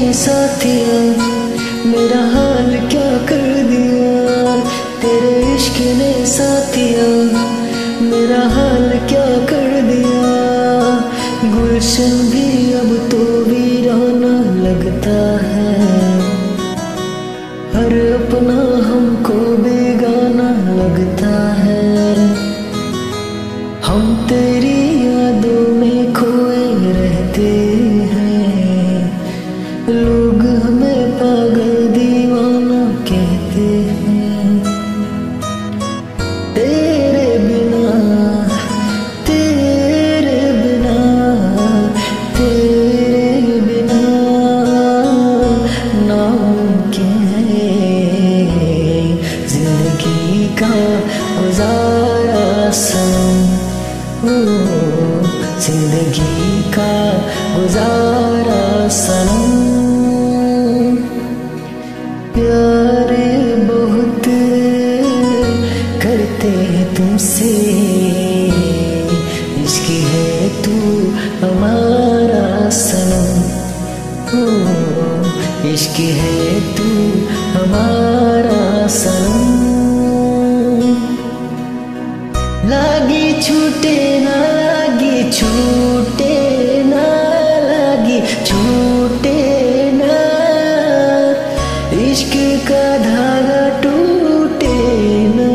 साथिया मेरा हाल क्या कर दिया। तेरे इश्क ने साथिया मेरा हाल क्या कर दिया। गुलशन भी अब तो वीराना लगता है। हर अपना हमको बेगाना लगता है। हम तेरी यादों में खोए रहते हैं। लोग हमें पागल दीवाना कहते हैं। तेरे बिना तेरे बिना तेरे बिना नामुमकिन है जिंदगी का गुजारा सनम। जिंदगी का गुजारा सनम। प्यार बहुत करते तुमसे। इश्क है तू हमारा सनम। इश्क है तू हमारा सनम। लागी छूटे ना लागी छूटे ना लागी छूटे ना। इश्क का धागा टूटे ना।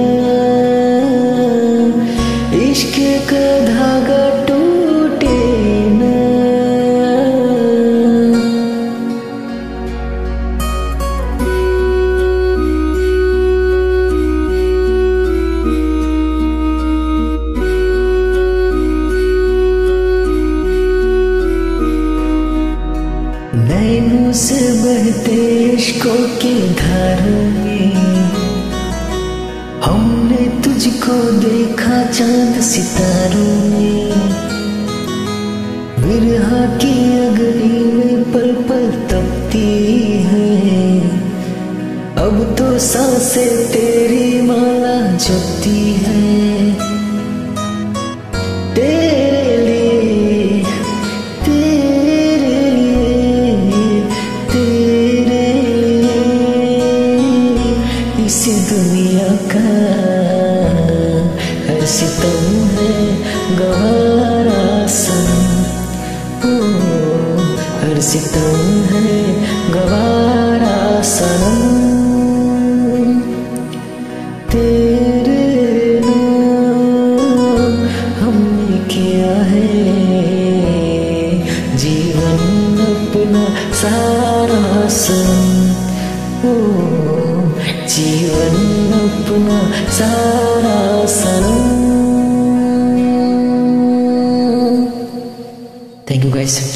इश्क का धागा टूटे ना। नैनों से बहते इश्कों के धारों में हमने तुझको देखा चांद सितारों में। विरहा की अग्नि में पल पल तपती है। अब तो सांसें तेरी माला जपती है। तेरे लिए तेरे लिए तेरे लिए इस दुनिया का हर सितम है गवारा सनम। हर सितम है गवारा सनम। तेरे नाम हमने किया है जीवन अपना सारा सनम। जीवन अपना सारा सनम। Thank you guys.